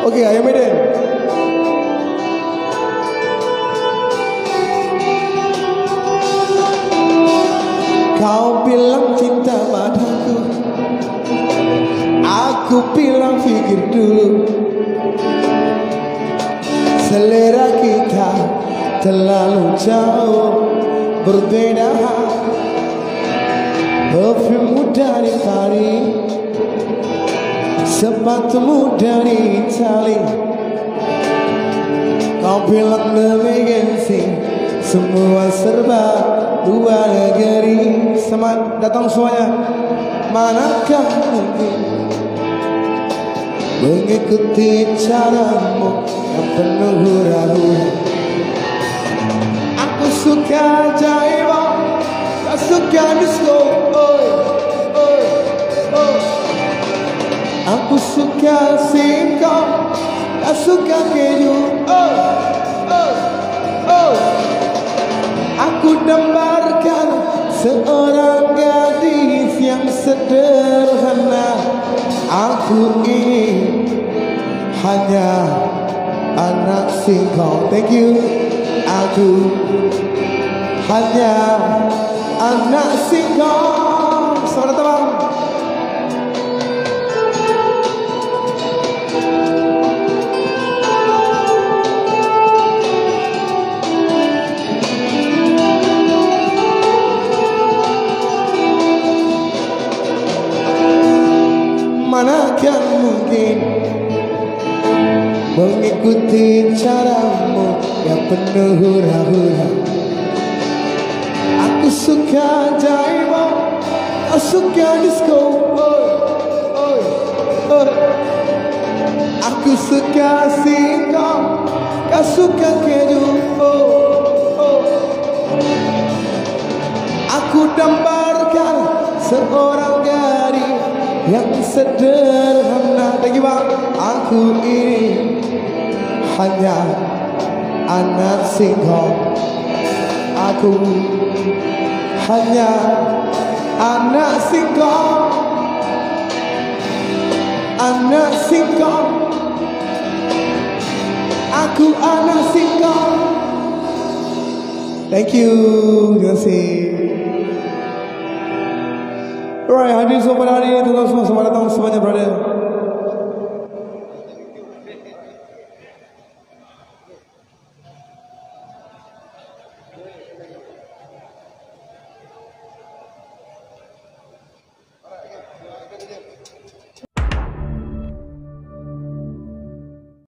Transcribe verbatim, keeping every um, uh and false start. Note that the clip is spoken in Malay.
Okey, Ayam Medan. Kau bilang cinta padaku, aku bilang pikir dulu. Selera kita terlalu jauh berbeda. Parfummu dari Paris, sepatumu dari Itali. Kau bilang demikian sih, semua serba luar negeri. Selamat datang semuanya. Manakah mungkin mengikuti caramu yang penuh hura-hura. Aku suka jaiba, kau suka disco. Oi, oi, oi. Aku suka singkong, kau suka keju. Oi, oi, oi. Aku dambarkan seorang gadis yang sederhana. Aku ini hanya anak singkong. Thank you. Aku hanya anak singkong. Selamat datang. Manakah mungkin mengikuti caramu yang penuh hura-hura. Aku suka jaiba, kau suka disco. Oi, oi, oi. Aku suka singkong, kau suka keju. Oh, oh. Aku dambarkan seorang gadis yang sederhana. Thank you bang. Aku ini hanya anak singkong. Aku hanya anak singkong. Anak singkong. Aku anak singkong. Thank you. Terima kasih. Alright, hadir semua pada hari ini. Tuan-tuan semua, selamat datang semuanya, brother.